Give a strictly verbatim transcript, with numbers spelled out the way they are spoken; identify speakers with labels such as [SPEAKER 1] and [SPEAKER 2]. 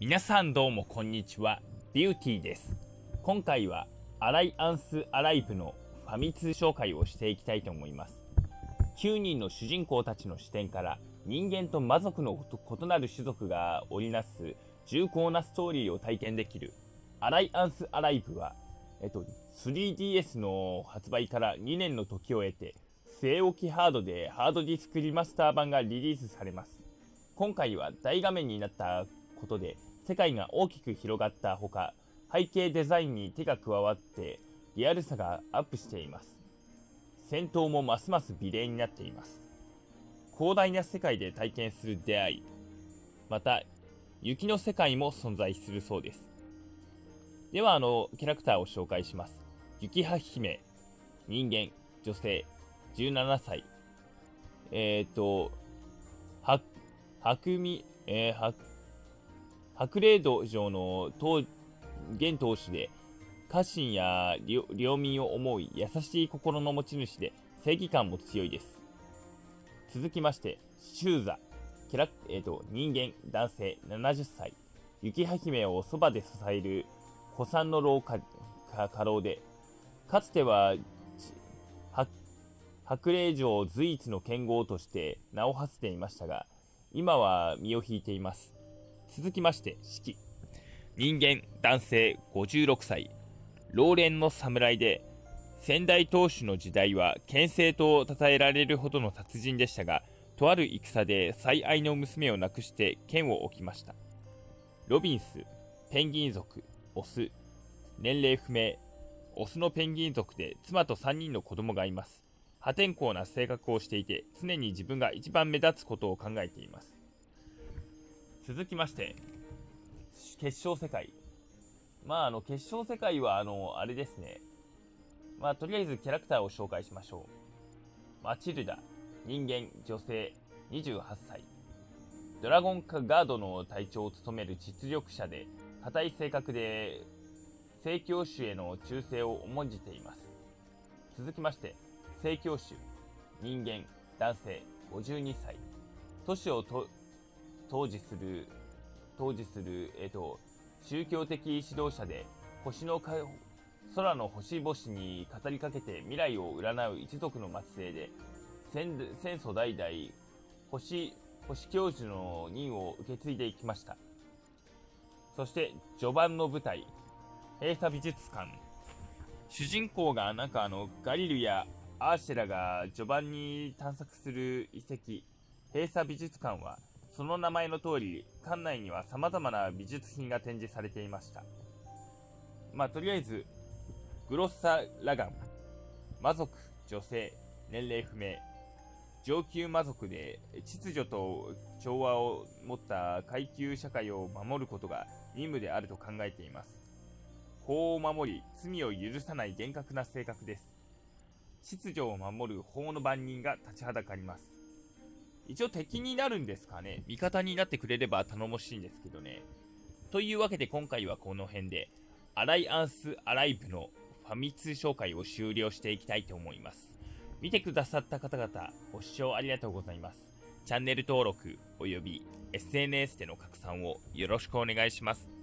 [SPEAKER 1] 皆さんどうもこんにちは、ビューティーです。今回はアライアンスアライブのファミ通紹介をしていきたいと思います。きゅうにんの主人公たちの視点から人間と魔族の異なる種族が織りなす重厚なストーリーを体験できるアライアンスアライブは、えっと、スリーディーエス の発売からにねんの時を経て据え置きハードでハードディスクリマスター版がリリースされます。今回は大画面になったことで世界が大きく広がったほか、背景デザインに手が加わってリアルさがアップしています。戦闘もますます美麗になっています。広大な世界で体験する出会い、また雪の世界も存在するそうです。ではあのキャラクターを紹介します。雪葉姫、人間、女性、じゅうななさい。えっ、ー、と、は、白み、えー、は、白霊道場の現当主で、家臣や領民を思い優しい心の持ち主で正義感も強いです。続きまして、シューザ、キャラ、えーと、人間、男性、ななじゅっさい。雪葉姫をそばで支える古参の老家老で、かつては白霊城随一の剣豪として名を馳せていましたが、今は身を引いています。続きまして、四季。人間、男性、ごじゅうろくさい。老練の侍で、先代当主の時代は剣聖と称えられるほどの達人でしたが、とある戦で最愛の娘を亡くして剣を置きました。ロビンス、ペンギン族、オス。年齢不明。オスのペンギン族で妻とさんにんの子供がいます。破天荒な性格をしていて、常に自分が一番目立つことを考えています。続きまして、決勝世界。まあ、あの、決勝世界は、あの、あれですね。まあ、とりあえずキャラクターを紹介しましょう。マチルダ、人間、女性、にじゅうはっさい。ドラゴンガードの隊長を務める実力者で、固い性格で、聖教主への忠誠を重んじています。続きまして、聖教主、人間、男性、ごじゅうにさい。都市をと当時する、当時する、えっと、宗教的指導者で、星のか空の星々に語りかけて未来を占う一族の末裔で、先先祖代々、星、星教授の任を受け継いでいきました。そして、序盤の舞台、閉鎖美術館。主人公がなんかあの、ガリルやアーシェラが序盤に探索する遺跡、閉鎖美術館は、その名前の通り、館内には様々な美術品が展示されていました。まあ、とりあえず、グロッサ・ラガン。魔族、女性、年齢不明。上級魔族で、秩序と調和を持った階級社会を守ることが任務であると考えています。法を守り、罪を許さない厳格な性格です。秩序を守る法の番人が立ちはだかります。一応敵になるんですかね。味方になってくれれば頼もしいんですけどね。というわけで今回はこの辺で、アライアンスアライブのファミ通紹介を終了していきたいと思います。見てくださった方々、ご視聴ありがとうございます。チャンネル登録および エスエヌエス での拡散をよろしくお願いします。